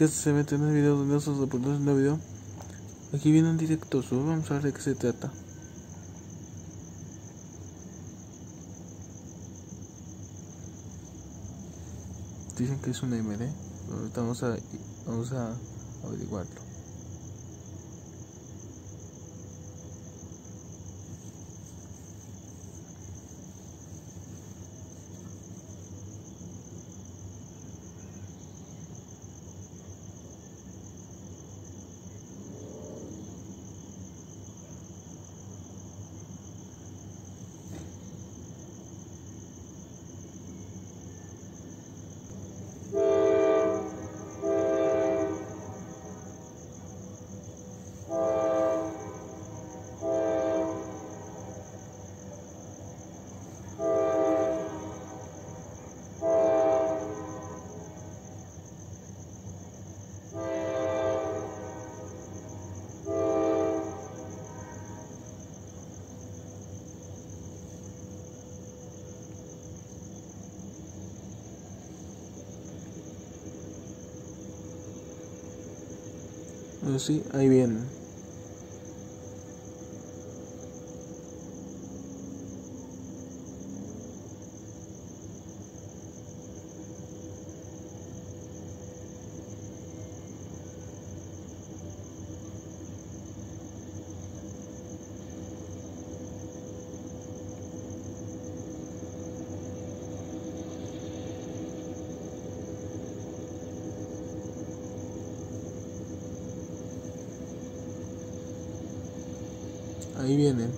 que se mete en el video donde nosotros reportamos un video. Aquí viene un directo sub, vamos a ver de qué se trata. Dicen que es un MD, ahorita vamos a averiguarlo. Sí, ahí vienen. Ahí vienen.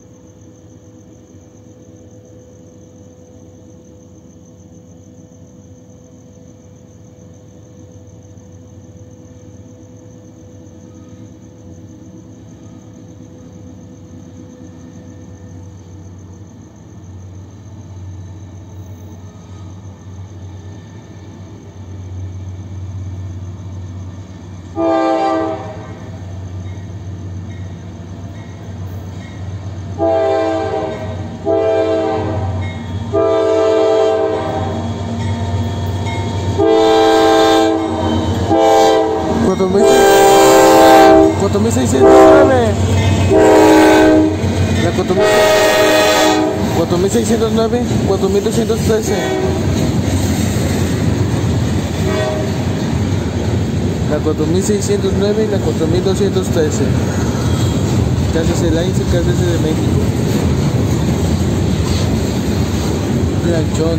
La 4609, 4213. La 4609 y la 4213. Casas Airlines y Casas de México. Planchón.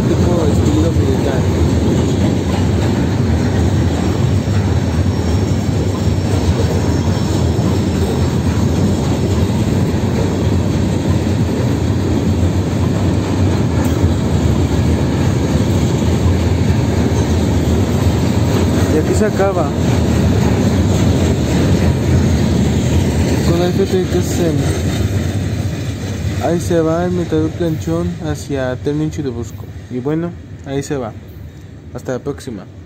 tipo estilo militar. Y aquí se acaba. Con el FTXM. Ahí se va el Metador Planchón hacia Ternicho de Busco. Y bueno, ahí se va. Hasta la próxima.